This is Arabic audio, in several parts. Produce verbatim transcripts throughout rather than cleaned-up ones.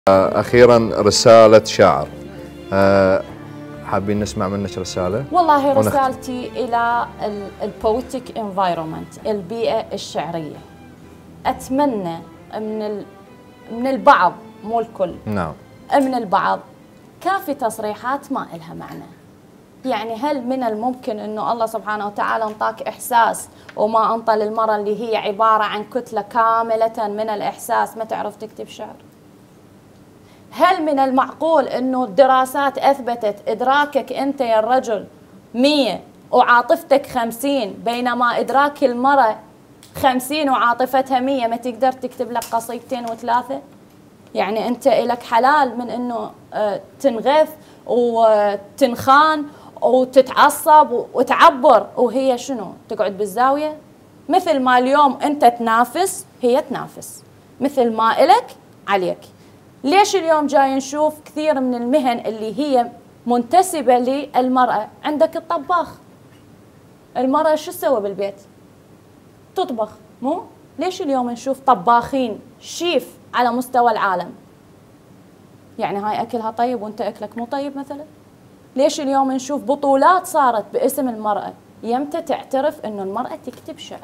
أخيرا رسالة شاعر. أه حابين نسمع منك رسالة؟ والله رسالتي إلى البويتيك انفايرمنت، البيئة الشعرية. أتمنى من من البعض، مو الكل، نعم، من البعض كافي تصريحات ما إلها معنى. يعني هل من الممكن أنه الله سبحانه وتعالى انطاك إحساس وما انطى للمرأة اللي هي عبارة عن كتلة كاملة من الإحساس ما تعرف تكتب شعر؟ هل من المعقول أنه الدراسات أثبتت إدراكك أنت يا الرجل مية وعاطفتك خمسين، بينما إدراك المرأة خمسين وعاطفتها مية، ما تقدر تكتب لك قصيدتين وثلاثة؟ يعني أنت إلك حلال من أنه تنغث وتنخان وتتعصب وتعبر، وهي شنو؟ تقعد بالزاوية؟ مثل ما اليوم أنت تنافس هي تنافس، مثل ما إلك عليك. ليش اليوم جاي نشوف كثير من المهن اللي هي منتسبة للمرأة؟ عندك الطباخ، المرأة شو تسوي بالبيت؟ تطبخ، مو؟ ليش اليوم نشوف طباخين شيف على مستوى العالم؟ يعني هاي أكلها طيب وانت أكلك مو طيب مثلا؟ ليش اليوم نشوف بطولات صارت باسم المرأة؟ يمتى تعترف انه المرأة تكتب شعر؟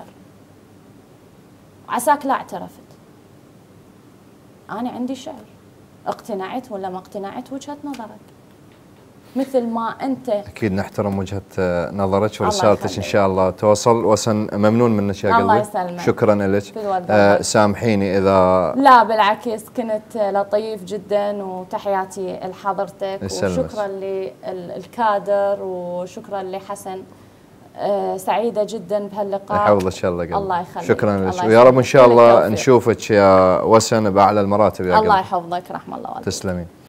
عساك لا اعترفت. أنا عندي شعر، اقتنعت ولا ما اقتنعت وجهة نظرك، مثل ما أنت. أكيد نحترم وجهة نظرك ورسالتك، إن شاء الله توصل. وسن ممنون منك يا قلبي، الله يسلمك، شكرا لك. آه سامحيني إذا لا بالعكس، كنت لطيف جدا، وتحياتي لحضرتك وشكرا للكادر وشكرا لحسن. آه سعيدة جدا بهاللقاء. يحفظك الله قلبي. الله يخليك، شكرا لك، ويا رب إن شاء الله نشوفك يا وسن بأعلى المراتب يا قلبي. الله يحفظك، رحم الله والديك. تسلمين.